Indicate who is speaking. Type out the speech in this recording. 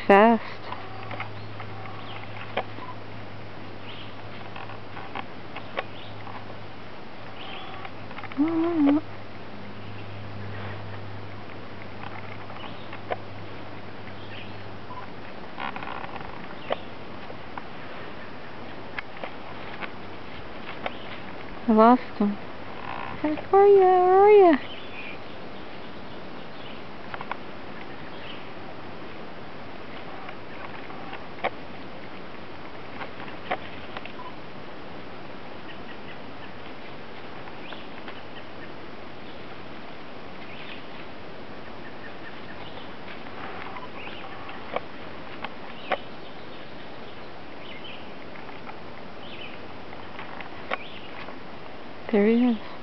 Speaker 1: fast. I lost him. Where are you? Where are you? There he is.